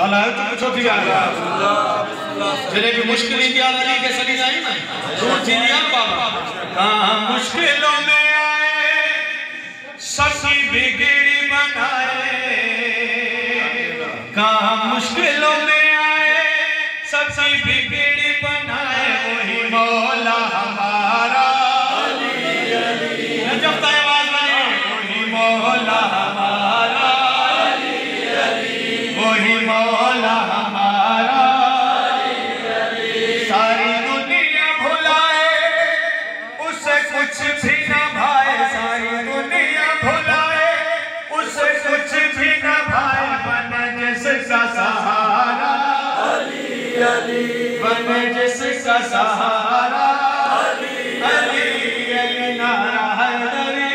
सवाल आयो तो पूछो थी यार जरे भी मुश्किल इंतजार अली के सदी नहीं ना दूर थी यार बाबा कहां मुश्किलों में आए सखी बिगड़ी बनाए कहां मुश्किलों में आए सखी बिगड़ी बनाए वही मौला हमारा अली अली जब तक आवाज बने वही मौला हमारा अली अली वही मौला हमारा अली अली सारी दुनिया भुलाए उसे कुछ भी ना भाए सारी दुनिया भुलाए उसे कुछ भी ना भाए बने जिसका सहारा अली अली बने जिसका सहारा अली अली अली नारा हैदरी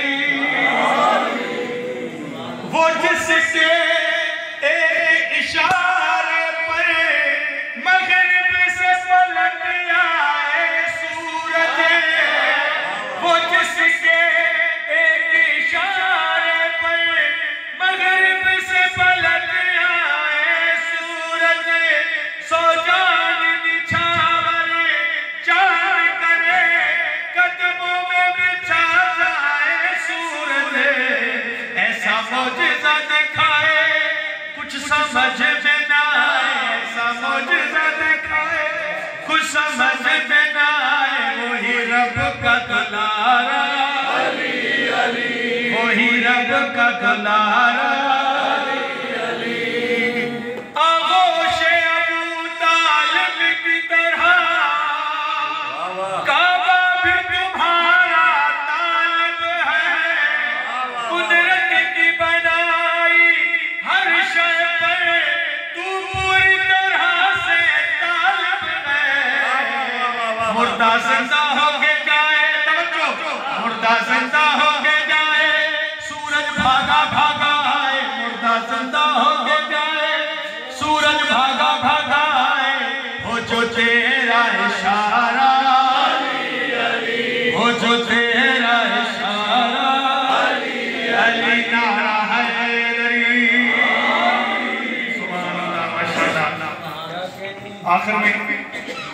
वो जिसके एक इशारे पर मगरिब से पलट आए सूरज वो जिसके एक इशारे पर मगरिब से पलट आए सूरज सो जान निछावर चांद करे कदमों में बिछा जाए सूरज ऐसा मौजज़ा दिखाए कुछ समझ में ना आए ऐसा मौजज़ा दिखाए कुछ समझ में ना आए वही रब का दुलारा अली अली वही रब का दुलारा अली अली आगोशे अबू तालिब की तरह काबा भी तुम्हारा तालिब है कुदरत की बनाई हर शय पर तू पूरी तरह से तालिब है मुर्दा जिंदा होके जाए तवज्जो मुर्दा जिंदा होके जाए सूरज भागा भागा आए मुर्दा जिंदा होके जाए सूरज भागा भागा आए हो जो तेरा इशारा अली अली हो जो तेरा इशारा अली अली नारा हैदरी सुभान अल्लाह माशाअल्लाह आखिर में